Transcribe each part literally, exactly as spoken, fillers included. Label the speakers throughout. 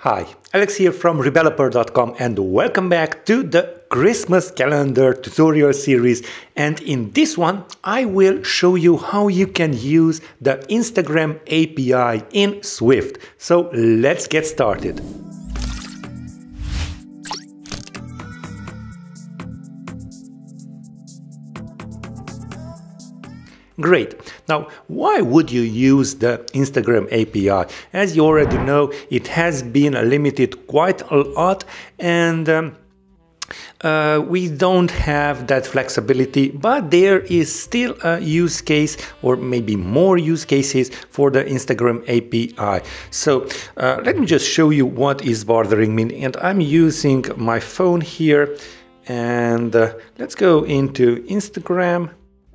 Speaker 1: Hi, Alex here from Rebeloper dot com and welcome back to the Christmas calendar tutorial series. And in this one, I will show you how you can use the Instagram A P I in Swift. So let's get started. Great. Now, why would you use the Instagram A P I? As you already know, it has been limited quite a lot, and um, uh, we don't have that flexibility, but there is still a use case, or maybe more use cases for the Instagram A P I. So uh, let me just show you what is bothering me. And I'm using my phone here, and uh, let's go into Instagram.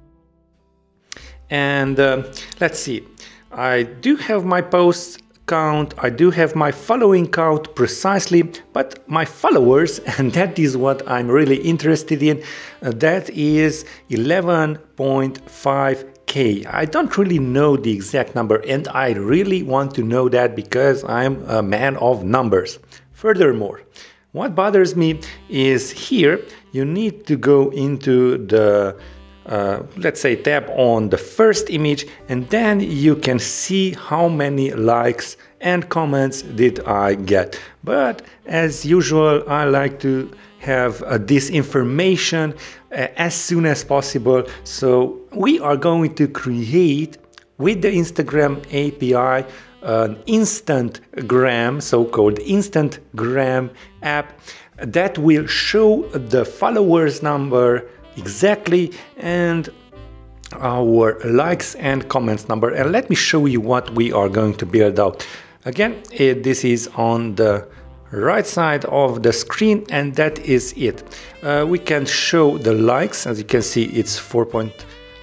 Speaker 1: And uh, let's see, I do have my posts count, I do have my following count precisely, but my followers, and that is what I'm really interested in, uh, that is eleven point five K. I don't really know the exact number, and I really want to know that because I'm a man of numbers. Furthermore, what bothers me is here, you need to go into the Uh, let's say tab on the first image, and then you can see how many likes and comments did I get. But as usual, I like to have uh, this information uh, as soon as possible. So we are going to create with the Instagram A P I an Instantgram, so-called Instantgram app that will show the followers number exactly and our likes and comments number. And let me show you what we are going to build out. Again, it, this is on the right side of the screen, and that is it. Uh, we can show the likes. As you can see, it's four point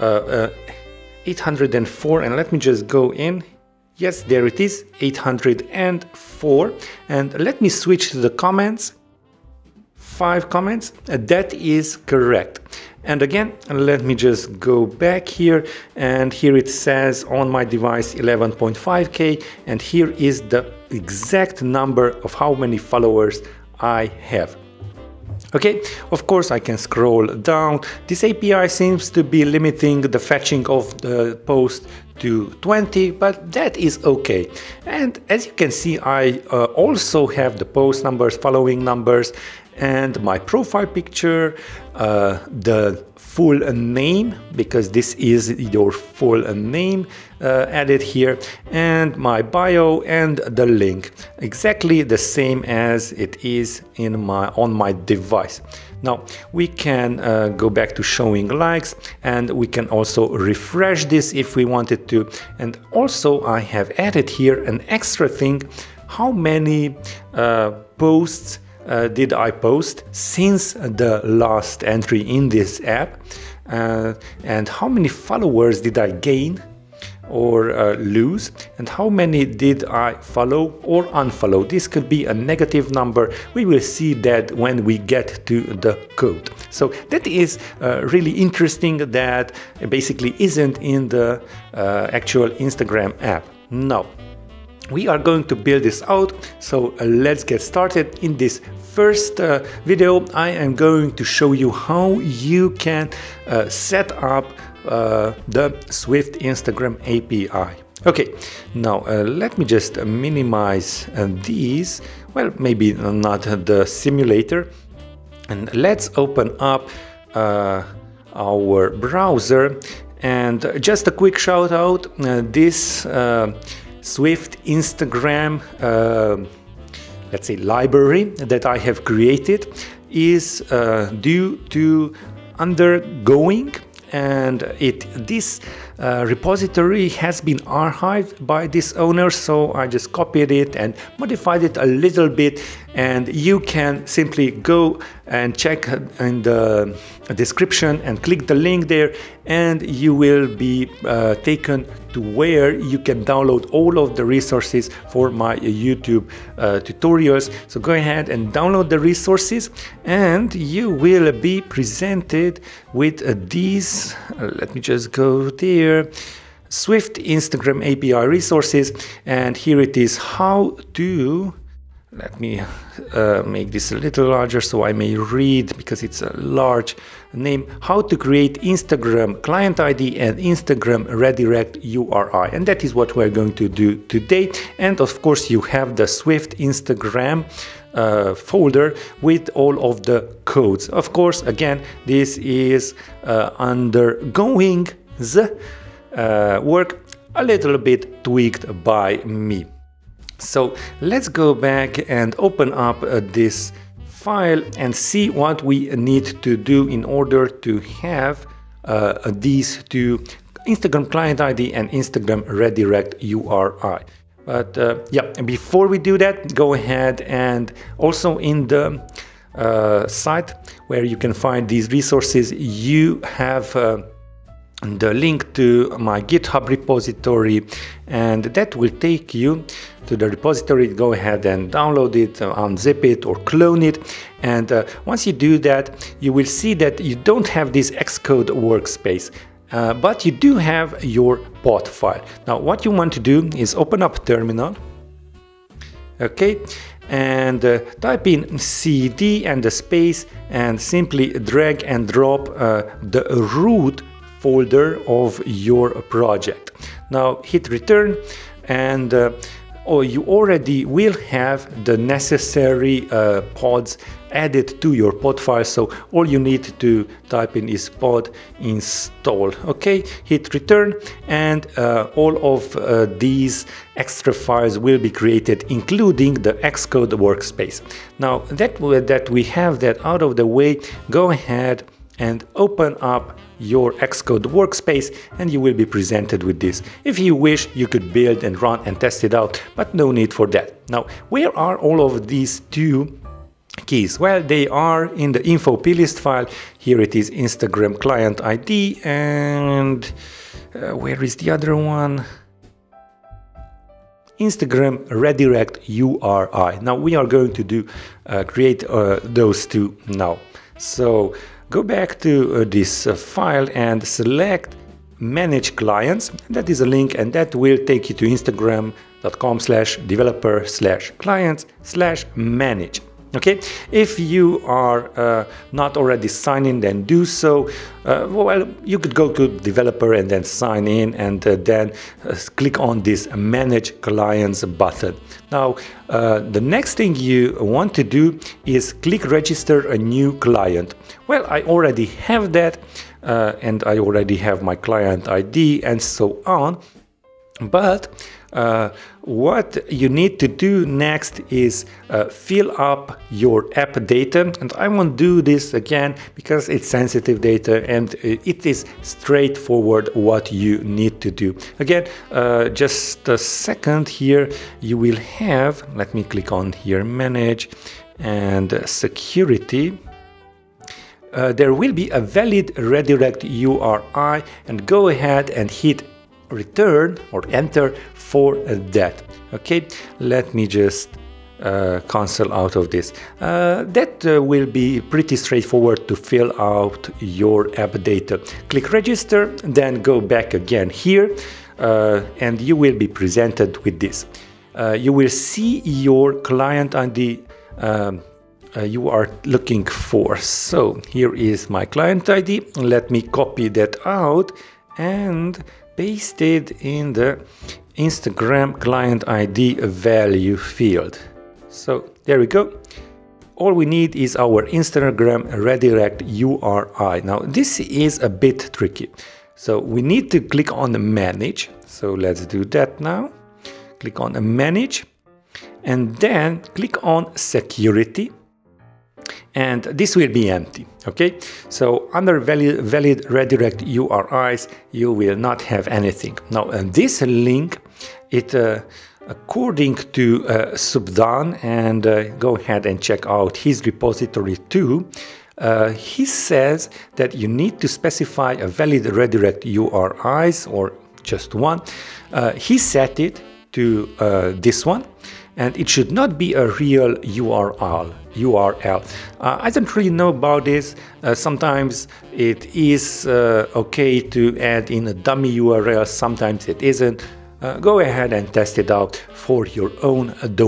Speaker 1: eight hundred four, and let me just go in. Yes, there it is, eight hundred four. And let me switch to the comments. Five comments, uh, that is correct. And again, let me just go back here, and here it says on my device eleven point five K, and here is the exact number of how many followers I have. Okay, of course I can scroll down. This A P I seems to be limiting the fetching of the post to twenty, but that is okay. And as you can see, I uh, also have the post numbers, following numbers, and my profile picture, uh, the full name, because this is your full name uh, added here, and my bio and the link, exactly the same as it is in my on my device. Now we can uh, go back to showing likes, and we can also refresh this if we wanted to. And also I have added here an extra thing: how many uh, posts Uh, did I post since the last entry in this app, uh, and how many followers did I gain or uh, lose, and how many did I follow or unfollow. This could be a negative number. We will see that when we get to the code. So that is uh, really interesting, that basically isn't in the uh, actual Instagram app. Now we are going to build this out, so uh, let's get started. In this first uh, video, I am going to show you how you can uh, set up uh, the Swift Instagram A P I. Okay, now uh, let me just uh, minimize uh, these, well, maybe not the simulator, and let's open up uh, our browser. And just a quick shout out, uh, this uh, Swift Instagram uh, let's say library that I have created is uh, due to undergoing, and it this uh, repository has been archived by this owner, so I just copied it and modified it a little bit, and you can simply go and check in the description and click the link there, and you will be uh, taken to where you can download all of the resources for my YouTube uh, tutorials. So go ahead and download the resources, and you will be presented with uh, these, uh, let me just go there, Swift Instagram A P I resources, and here it is how to let me uh, make this a little larger so I may read, because it's a large name. How to create Instagram client I D and Instagram redirect U R I. And that is what we're going to do today. And of course you have the Swift Instagram uh, folder with all of the codes. Of course, again, this is uh, undergoing the uh, work a little bit tweaked by me. So let's go back and open up uh, this file and see what we need to do in order to have uh, these two, Instagram client I D and Instagram redirect U R I. But uh, yeah, before we do that, go ahead and also in the uh, site where you can find these resources, you have uh, the link to my GitHub repository, and that will take you to the repository. Go ahead and download it, uh, unzip it or clone it, and uh, once you do that, you will see that you don't have this Xcode workspace, uh, but you do have your pod file. Now what you want to do is open up terminal, okay, and uh, type in cd and the space and simply drag and drop uh, the root folder of your project. Now hit return, and uh, oh, you already will have the necessary uh, pods added to your pod file, so all you need to type in is pod install. Okay, hit return, and uh, all of uh, these extra files will be created, including the Xcode workspace. Now that, that we have that out of the way, go ahead and open up your Xcode workspace and you will be presented with this. If you wish, you could build and run and test it out, but no need for that. Now, where are all of these two keys? Well, they are in the info plist file. Here it is, Instagram client I D, and uh, where is the other one? Instagram redirect U R I. Now we are going to do uh, create uh, those two now. So go back to uh, this uh, file and select manage clients. That is a link, and that will take you to instagram dot com slash developer slash clients slash manage. Okay, if you are uh, not already signed in, then do so. Uh, well, you could go to developer and then sign in, and uh, then uh, click on this manage clients button. Now, uh, the next thing you want to do is click register a new client. Well, I already have that, uh, and I already have my client I D and so on. But uh, what you need to do next is uh, fill up your app data, and I won't do this again because it's sensitive data and it is straightforward what you need to do. Again, uh, just a second here, you will have, let me click on here, manage and security. Uh, there will be a valid redirect U R I, and go ahead and hit return or enter for that. Okay, let me just uh, cancel out of this. Uh, that uh, will be pretty straightforward to fill out your app data. Click register, then go back again here, uh, and you will be presented with this. Uh, you will see your client I D um, uh, you are looking for. So here is my client I D. Let me copy that out and paste it in the Instagram client I D value field. So there we go. All we need is our Instagram redirect U R I. Now this is a bit tricky. So we need to click on the manage. So let's do that now. Click on the manage and then click on security. And this will be empty. Okay, so under valid, valid redirect U R Is, you will not have anything. Now, and this link, it uh, according to uh, Subdan, and uh, go ahead and check out his repository too. Uh, he says that you need to specify a valid redirect U R Is or just one. Uh, he set it to uh, this one, and it should not be a real U R L. U R L. Uh, I don't really know about this. Uh, sometimes it is uh, okay to add in a dummy U R L, sometimes it isn't. Uh, go ahead and test it out for your own uh, domain.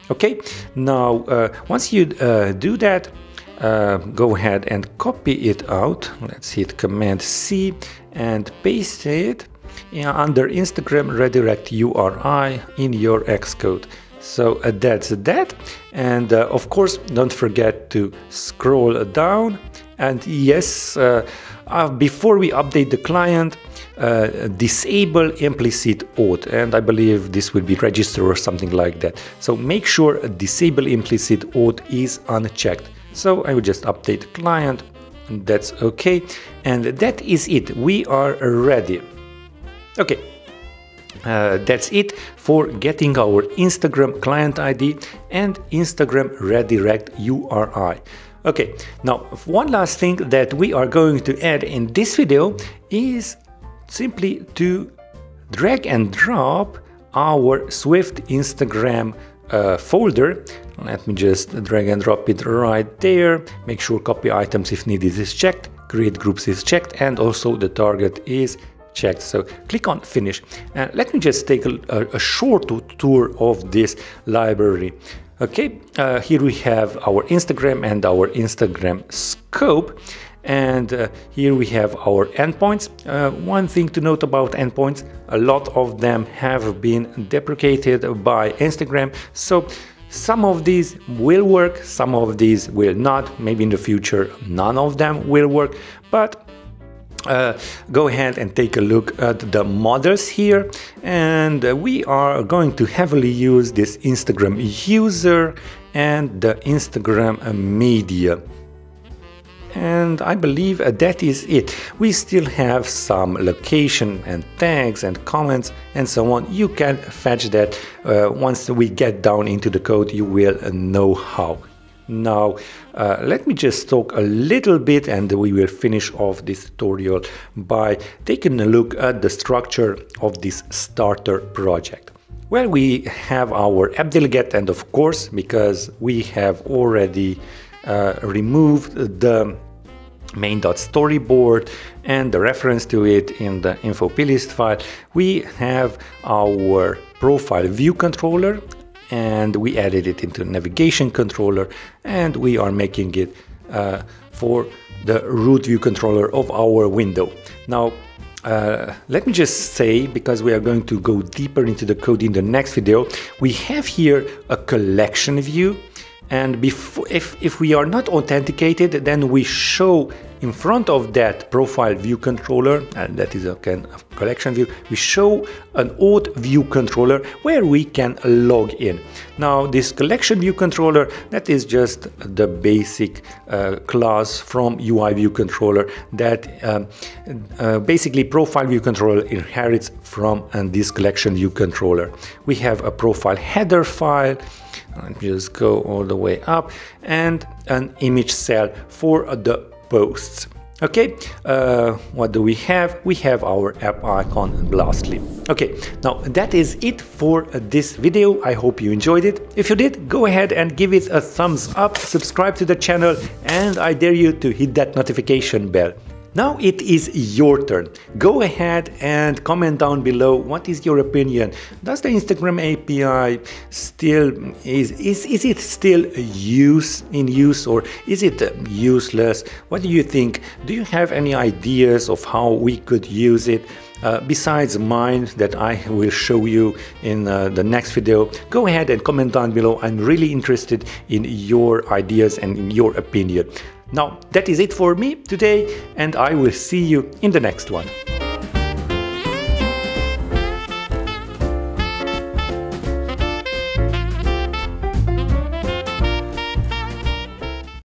Speaker 1: Okay, now uh, once you uh, do that, uh, go ahead and copy it out. Let's hit Command C and paste it under Instagram redirect U R I in your Xcode. So uh, that's that, and uh, of course don't forget to scroll down, and yes, uh, uh, before we update the client, uh, disable implicit auth, and I believe this will be registered or something like that. So make sure disable implicit auth is unchecked. So I will just update the client, and that's okay, and that is it. We are ready. Okay. Uh, that's it for getting our Instagram client I D and Instagram redirect U R I. Okay, now one last thing that we are going to add in this video is simply to drag and drop our Swift Instagram uh, folder. Let me just drag and drop it right there. Make sure copy items if needed is checked, create groups is checked, and also the target is checked. So click on finish, and let me just take a, a, a short tour of this library. Okay, uh, here we have our Instagram and our Instagram scope, and uh, here we have our endpoints. Uh, one thing to note about endpoints, a lot of them have been deprecated by Instagram, so some of these will work, some of these will not. Maybe in the future none of them will work, but Uh, go ahead and take a look at the models here, and uh, we are going to heavily use this Instagram user and the Instagram media. And I believe uh, that is it. We still have some location and tags and comments and so on. You can fetch that. Uh, once we get down into the code, you will uh, know how. Now, uh, let me just talk a little bit, and we will finish off this tutorial by taking a look at the structure of this starter project. Well, we have our app delegate, and of course, because we have already uh, removed the main.storyboard and the reference to it in the info plist file, we have our profile view controller, and we added it into navigation controller, and we are making it uh, for the root view controller of our window. Now, uh, let me just say, because we are going to go deeper into the code in the next video, we have here a collection view, and before, if, if we are not authenticated, then we show in front of that profile view controller, and that is a kind of collection view, we show an auth view controller where we can log in. Now, this collection view controller, that is just the basic uh, class from U I view controller that um, uh, basically profile view controller inherits from uh, this collection view controller. We have a profile header file. Let me just go all the way up, and an image cell for the posts. Okay, uh, what do we have? We have our app icon, lastly. Okay, now that is it for this video. I hope you enjoyed it. If you did, go ahead and give it a thumbs up, subscribe to the channel, and I dare you to hit that notification bell. Now it is your turn. Go ahead and comment down below. What is your opinion? Does the Instagram A P I still is is is it still use in use, or is it useless? What do you think? Do you have any ideas of how we could use it? Uh, besides mine that I will show you in uh, the next video, go ahead and comment down below. I'm really interested in your ideas and in your opinion. Now, that is it for me today, and I will see you in the next one.